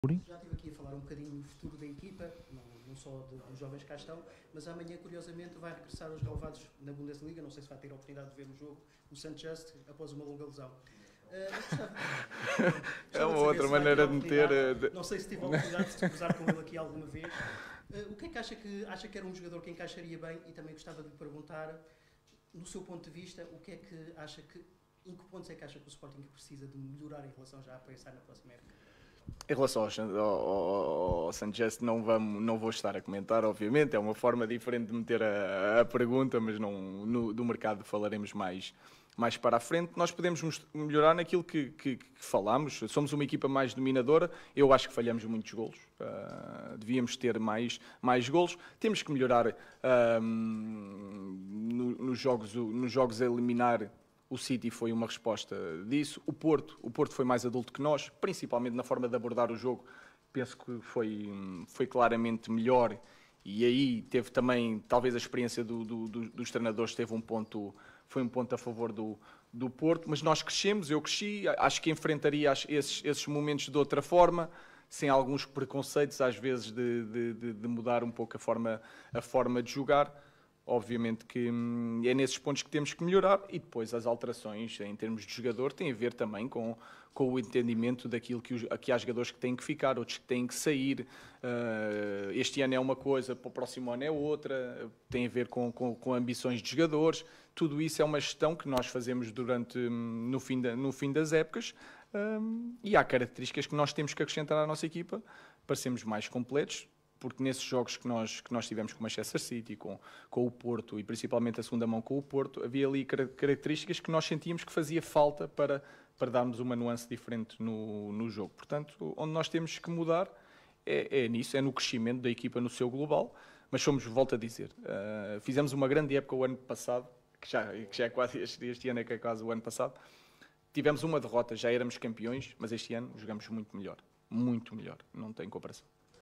Já estive aqui a falar um bocadinho do futuro da equipa, não só dos jovens que cá estão, mas amanhã, curiosamente, vai regressar aos relevados na Bundesliga. Não sei se vai ter a oportunidade de ver o jogo, o St. Just, após uma longa lesão. É uma outra maneira de meter. Não sei se tive a oportunidade de se cruzar com ele aqui alguma vez. O que é que acha que era um jogador que encaixaria bem? E também gostava de lhe perguntar, no seu ponto de vista, o que é que acha que, em que pontos é que acha que o Sporting precisa de melhorar em relação já a pensar na próxima época? Em relação ao Sanchez, não vou estar a comentar, obviamente, é uma forma diferente de meter a pergunta, mas do mercado falaremos mais para a frente. Nós podemos melhorar naquilo que falamos, somos uma equipa mais dominadora, eu acho que falhamos muitos golos, devíamos ter mais golos, temos que melhorar nos jogos a eliminar. O City foi uma resposta disso. O Porto foi mais adulto que nós, principalmente na forma de abordar o jogo. Penso que foi claramente melhor. E aí teve também, talvez a experiência dos treinadores foi um ponto a favor do Porto. Mas nós crescemos, eu cresci, acho que enfrentaria esses momentos de outra forma, sem alguns preconceitos, às vezes, de mudar um pouco a forma de jogar. Obviamente que é nesses pontos que temos que melhorar e depois as alterações em termos de jogador têm a ver também com o entendimento daquilo que há jogadores que têm que ficar, outros que têm que sair. Este ano é uma coisa, para o próximo ano é outra, tem a ver com ambições de jogadores. Tudo isso é uma gestão que nós fazemos no fim das épocas e há características que nós temos que acrescentar à nossa equipa para sermos mais completos. Porque nesses jogos que nós tivemos com o Manchester City, com o Porto, e principalmente a segunda mão com o Porto, havia ali características que nós sentíamos que fazia falta para darmos uma nuance diferente no jogo. Portanto, onde nós temos que mudar é nisso, é no crescimento da equipa no seu global, mas volto a dizer, fizemos uma grande época o ano passado, que já é quase, este ano é que é quase o ano passado, tivemos uma derrota, já éramos campeões, mas este ano jogamos muito melhor, não tem comparação.